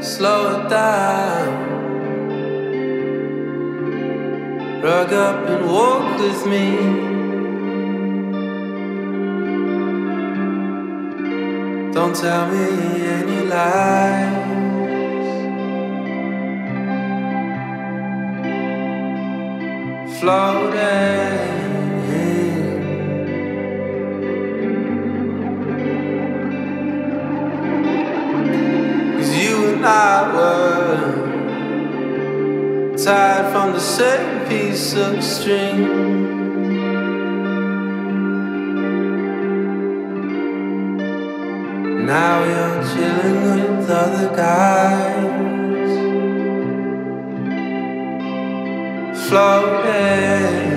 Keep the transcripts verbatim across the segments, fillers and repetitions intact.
slow it down. Rug up and walk with me. Don't tell me any lies. Floating, 'cause you and I were tied from the same piece of string. Now you're chilling with other guys, floating.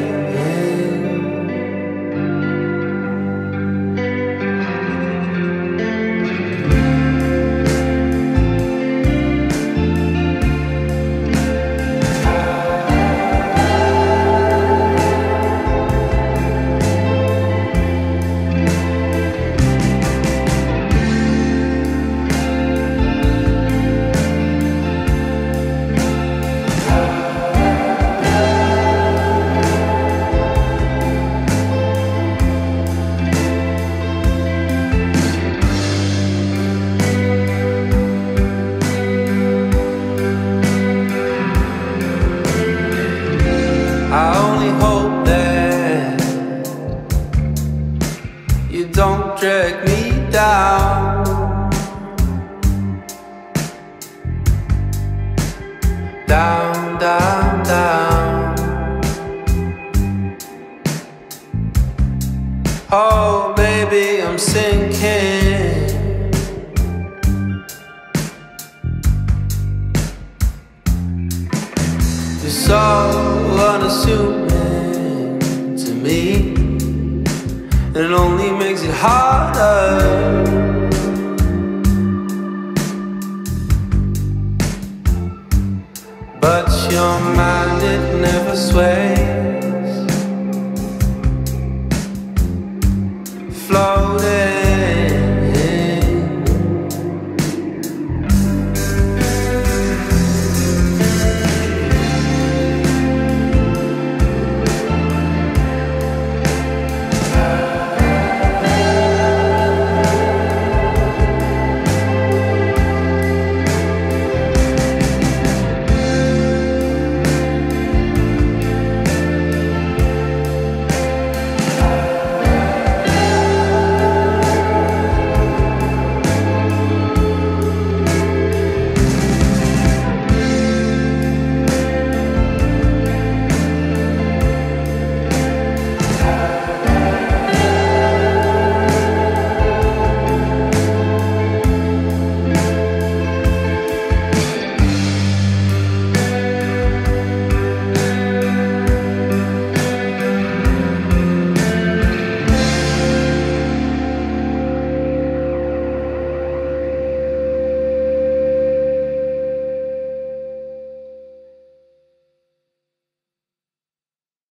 I only hope that you don't drag me down. Down, down, down. Oh baby, I'm sinking. You're so unassuming to me, and it only makes it harder. But your mind, it never sways.